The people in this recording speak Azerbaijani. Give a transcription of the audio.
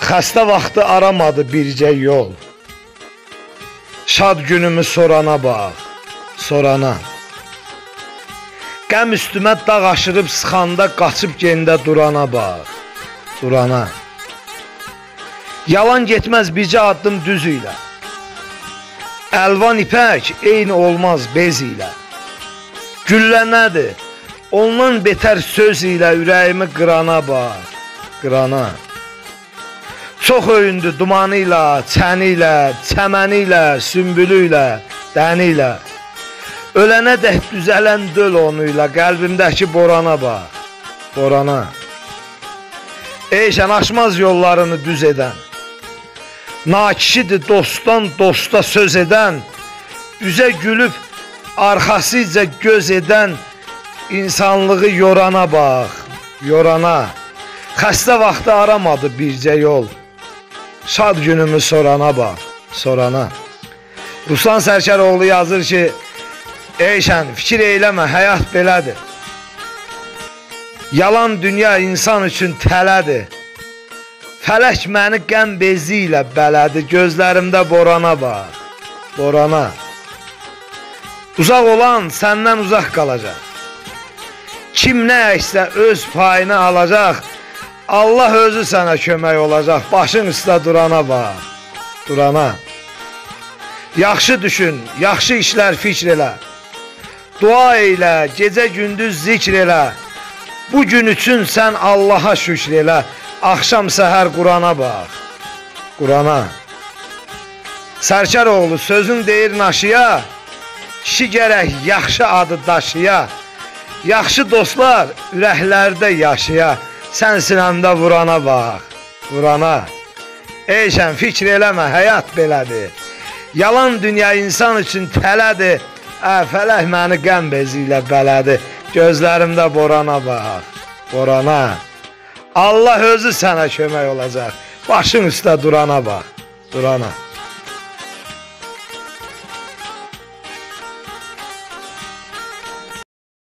Xəstə vaxtı aramadı bircə yol. Şad günümü sorana bax, sorana. Qəm üstümə dağ aşırıb sıxanda qaçıb gendə durana bax, durana. Yalan getməz bircə addım düz ilə. Əlvan ipək eyni olmaz bez ilə. Güllə nədir? Ondan betər söz ilə ürəyimi qırana bax, qırana. Çox öyündü dumanı ilə, çəni ilə, çəməni ilə, sümbülü ilə, dəni ilə. Ölənə dək düzələn döl onu ilə, qəlbimdəki borana bax, borana. Eyşən aşmaz yollarını düz edən, nakişidir dostdan dosta söz edən, üzə gülüb arxasıca göz edən, insanlığı yorana bax, yorana. Xəstə vaxtı aramadı bircə yol. Şad günümü sorana bax, sorana. Ruslan Sərkaroğlu yazır ki, eyşən fikir eyləmə, həyat belədir. Yalan dünya insan üçün tələdir. Fələk məni qəm bezi ilə bələdi, gözlərimdə borana bax, borana. Uzaq olan səndən uzaq qalacaq. Kim nə əksə öz payını alacaq. Allah özü sənə kömək olacaq, başın üstə durana bax, durana. Yaxşı düşün, yaxşı işlər fikr elə. Dua eylə, gecə gündüz zikr elə. Bu gün üçün sən Allaha şükr elə. Axşam səhər Qurana bax, Qurana. Sərkaroğlu sözün deyir naşıya, kişi gərək yaxşı adı daşıya. Yaxşı dostlar ürəklərdə yaşaya. Sən sinəmdə vurana bax, vurana. Eyşən fikr eləmə, həyat belədir. Yalan dünya insan üçün tələdir. Fələk məni qəm bezi ilə bələdi. Gözlərimdə borana bax, borana. Allah özü sənə kömək olacaq. Başın üstə durana bax, durana.